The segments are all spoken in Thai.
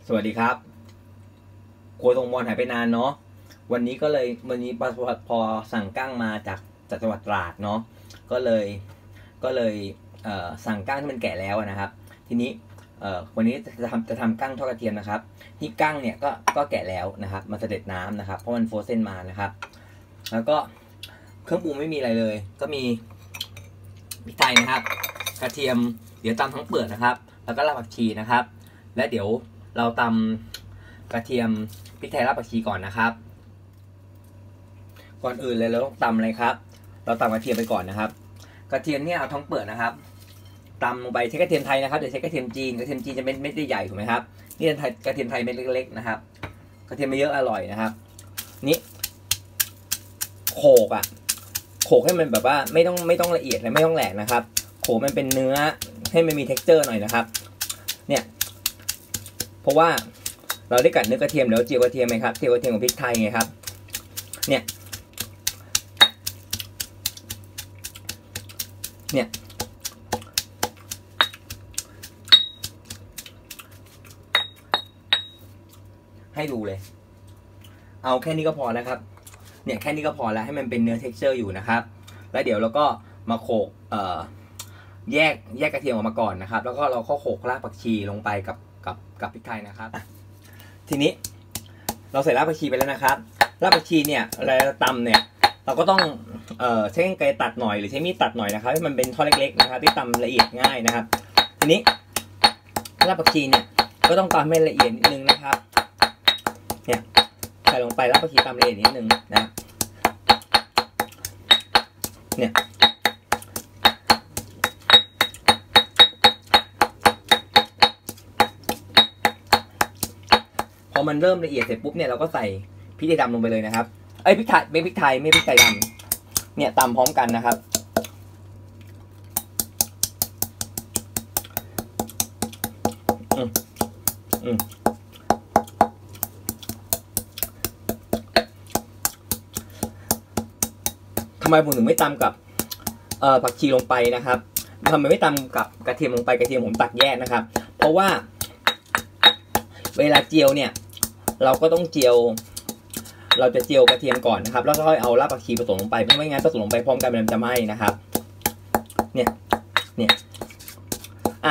สวัสดีครับโคตรงมอนหายไปนานเนาะวันนี้พอสั่งกั้งมาจากจังหวัดตราดเนาะก็เลยสั่งกั้งที่มันแก่แล้วนะครับทีนี้วันนี้จะทำกั้งทอดกระเทียมนะครับที่กั้งเนี่ยก็แก่แล้วนะครับมาเสด็จน้ำนะครับเพราะมันโฟรเซนมานะครับแล้วก็เครื่องปรุงไม่มีอะไรเลยก็มีพริกไทยนะครับกระเทียมเดี๋ยวตำทั้งเปลือกนะครับแล้วก็รากผักชีนะครับและเดี๋ยวเราตำกระเทียมพริกไทยรากผักชีก่อนนะครับก่อนอื่นเลยเราต้องตำอะไรครับเราตำกระเทียมไปก่อนนะครับกระเทียมเนี่ยเอาทั้งเปลือกนะครับตำลงไปใช้กระเทียมไทยนะครับเดี๋ยวใช้กระเทียมจีนจะเม็ดใหญ่ถูกไหมครับนี่กระเทียมไทยเม็ดเล็กๆนะครับกระเทียมไม่เยอะอร่อยนะครับนี่โขกให้มันแบบว่าไม่ต้องละเอียดและไม่ต้องแหลกนะครับโขกมันเป็นเนื้อให้มันมี texture หน่อยนะครับเนี่ยเพราะว่าเราได้กัดเนื้อกระเทียมแล้วเจียวกระเทียมไหมครับเจียวกระเทียมกับพริกไทยไงครับเนี่ยให้ดูเลยเอาแค่นี้ก็พอนะครับเนี่ยแค่นี้ก็พอแล้วให้มันเป็นเนื้อ texture อยู่นะครับแล้วเดี๋ยวเราก็มาโขกแยกกระเทียมออกมาก่อนนะครับแล้วก็เราโขกรากผักชีลงไปกับพริกไทยนะครับทีนี้เราใส่รากผักชีไปแล้วนะครับรากผักชีเนี่ยเราตำเนี่ยเราก็ต้องใช้กรรไกรตัดหน่อยหรือใช้มีดตัดหน่อยนะครับให้มันเป็นท่อนเล็กๆนะครับที่ตำละเอียดง่ายนะครับทีนี้รากผักชีเนี่ยก็ต้องตำให้ละเอียดนิดนึงนะครับเนี่ยใส่ลงไปรากผักชีตำละเอียดนิดนึงนะเนี่ยพอมันเริ่มละเอียดเสร็จปุ๊บเนี่ยเราก็ใส่พริกไทยดำลงไปเลยนะครับพริกไทยไม่พริกไทยดำเนี่ยตำพร้อมกันนะครับทำไมผมถึงไม่ตำกับผักชีลงไปนะครับทำไมไม่ตำกับกระเทียมลงไปกระเทียมผมตักแยกนะครับเพราะว่าเวลาเจียวเนี่ยเราก็ต้องเราจะเจียวกระเทียมก่อนนะครับแล้วก็ค่อยเอารากผักชีผสมลงไปไม่งั้นผสมลงไปพร้อมกันมันจะไหม้นะครับเนี่ยอ่ะ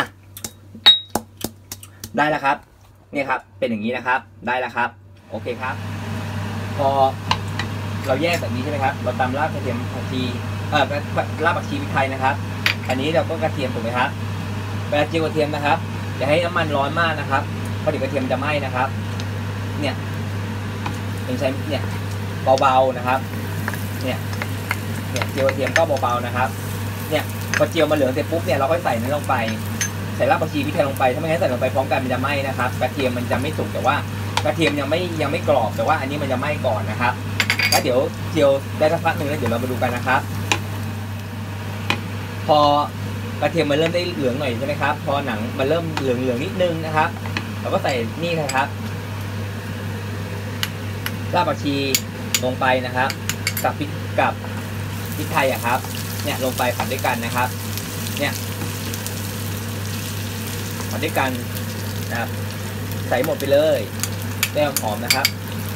ได้แล้วครับเนี่ยครับเป็นอย่างนี้นะครับได้แล้วครับโอเคครับพอเราแยกแบบนี้ใช่ไหมครับเราตำรากกระเทียมผักชีรากผักชีพริกไทยนะครับอันนี้เราก็กระเทียมถูกไหมครับเวลาเจียวกระเทียมนะครับอย่าให้น้ำมันร้อนมากนะครับเพราะเดี๋ยวกระเทียมจะไหม้นะครับเนี่ยใช้เนี่ยเบาๆนะครับเนี่ยเจียวกระเทียมก็เบาๆนะครับเนี่ยพอเจียวมาเหลืองเสร็จปุ๊บเนี่ยเราก็ใส่นี้ลงไปใส่รากผักชีพริกไทยลงไปถ้าไม่งั้นใส่ลงไปพร้อมกันมันจะไหม้นะครับกระเทียมมันจะไม่สุกแต่ว่ากระเทียมยังไม่กรอบแต่ว่าอันนี้มันจะไหม้ก่อนนะครับแล้วเดี๋ยวเจียวได้สักพักหนึ่งแล้วเดี๋ยวเรามาดูกันนะครับพอกระเทียมมันเริ่มได้เหลืองหน่อยใช่ไหมครับพอหนังมันเริ่มเหลืองนิดนึงนะครับเราก็ใส่นี่ครับรากผักชีลงไปนะครับกับพริกไทยครับเนี่ยลงไปผัดด้วยกันนะครับเนี่ยผัดด้วยกันนะครับใส่หมดไปเลยได้หอมนะครับ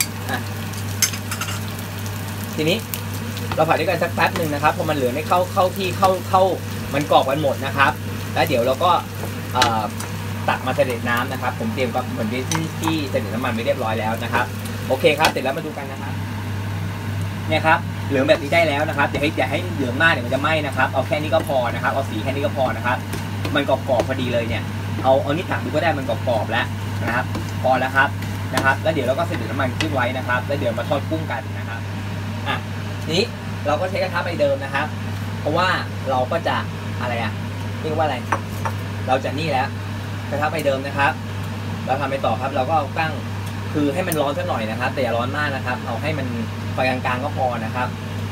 ทีนี้เราผัดด้วยกันสักแป๊บหนึ่งนะครับพอมันเหลือให้เข้ามันกรอบกันหมดนะครับแล้วเดี๋ยวเราก็ตักมาเสด็จน้ำนะครับผมเตรียมกับเหมือนที่เสด็จน้ำมันไปเรียบร้อยแล้วนะครับโอเคครับเสร็จแล้วมาดูกันนะครับเนี่ยครับเหลืองแบบนี้ได้แล้วนะครับอย่าให้เหลืองมากเดี๋ยวมันจะไหม้นะครับเอาแค่นี้ก็พอนะครับเอาสีแค่นี้ก็พอนะครับมันกรอบพอดีเลยเนี่ยเอานี่ตักดูก็ได้มันกรอบแล้วนะครับพอแล้วครับแล้วเดี๋ยวเราก็เสด็จน้ำมันขึ้นไว้นะครับแล้วเดี๋ยวมาทอดกุ้งกันนะครับนี้เราก็ใช้กระทะใบเดิมนะครับเพราะว่าเราก็จะอะไรเรียกว่าอะไรเราจะนี่แล้วกระทะใบเดิมนะครับเราทำไปต่อครับเราก็เอากั้งคือให้มันร้อนสักหน่อยนะครับแต่อย่าร้อนมากนะครับเอาให้มันไฟกลางๆก็พอนะครับ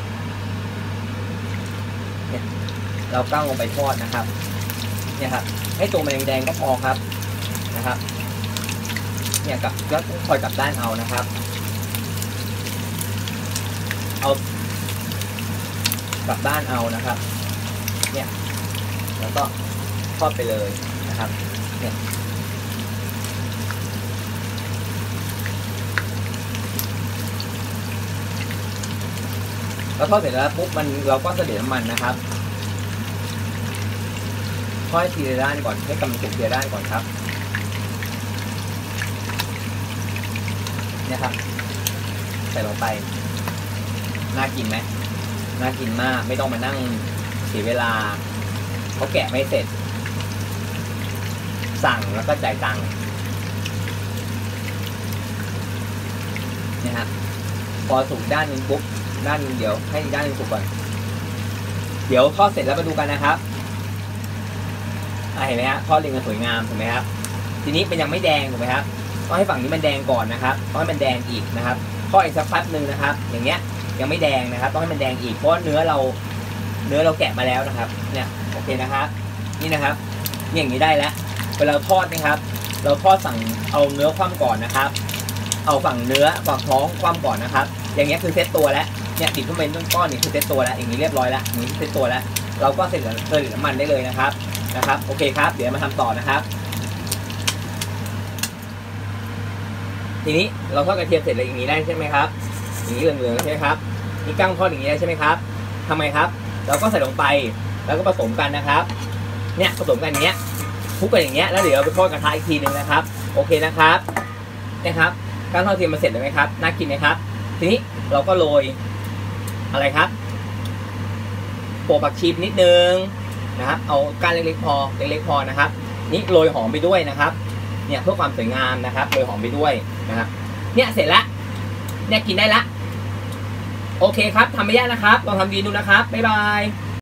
เนี่ยเรากั้งลงไปทอดนะครับเนี่ยครับให้ตัวมันแดงๆก็พอครับนะครับเนี่ยก็คอยกลับด้านเอานะครับเอากลับด้านเอานะครับเนี่ยแล้วก็ทอดไปเลยนะครับเนี่ยแล้วทอดเสร็จแล้วปุ๊บเราก็เสด็จน้ำมันนะครับทอดให้ทีละด้านก่อนให้กำลังสุกทีละด้านก่อนครับเนี่ยครับใส่ลงไปน่ากินไหมน่ากินมากไม่ต้องมานั่งเสียเวลาเขาแกะไม่เสร็จสั่งแล้วก็จ่ายตังค์นะฮะพอสุกด้านนึงปุ๊บด้านนึงเดี๋ยวให้ด้านนึงสุกก่อนเดี๋ยวทอดเสร็จแล้วมาดูกันนะครับเห็นไหมฮะทอดเรียงกันสวยงามถูกไหมครับทีนี้มันยังไม่แดงถูกไหมครับต้องให้ฝั่งนี้มันแดงก่อนนะครับต้องให้มันแดงอีกนะครับทอดอีกสักแป๊บนึงนะครับอย่างเงี้ยยังไม่แดงนะครับต้องให้มันแดงอีกเพราะเนื้อเราแกะมาแล้วนะครับเนี่ยโอเคนะครับนี่นะครับนี่อย่างนี้ได้แล้วเวลาทอดนะครับเราทอดสั่งเอาเนื้อคว่ำก่อนนะครับเอาฝั่งเนื้อฝั่งท้องคว่ำก่อนนะครับอย่างเงี้ยคือเซตตัวแล้วเนี่ยติดขึ้นเป็นก้อนๆนี่คือเซตตัวแล้วอย่างนี้เรียบร้อยแล้วอย่างนี้เซตตัวแล้วเราก็เสร็จน้ำมันได้เลยนะครับโอเคครับเดี๋ยวมาทำต่อนะครับทีนี้เราทอดกระเทียมเสร็จแล้วอย่างนี้ได้ใช่ไหมครับอย่างนี้เหลืองๆใช่ไหมครับนี่กั้งทอดอย่างนี้ได้ใช่ไหมครับทำไมครับเราก็ใส่ลงไปแล้วก็ผสมกันนะครับเนี่ยผสมกันอย่างเงี้ยคลุกกันอย่างเงี้ยแล้วเดี๋ยวเราไปทอดกระทะอีกทีหนึ่งนะครับโอเคนะครับนะครับกั้งทอดกระเทียมมาเสร็จแล้วไหมครับน่ากินไหมครับทีนี้เราก็โรยอะไรครับโปะผักชีนิดนึงนะครับเอาก้านเล็กๆพอนะครับนี่โรยหอมไปด้วยนะครับเนี่ยเพื่อความสวยงามนะครับโรยหอมไปด้วยนะครับเนี่ยเสร็จแล้วเนี่ยกินได้ละโอเคครับทำไม่ยากนะครับลองทำดีดูนะครับบ๊ายบาย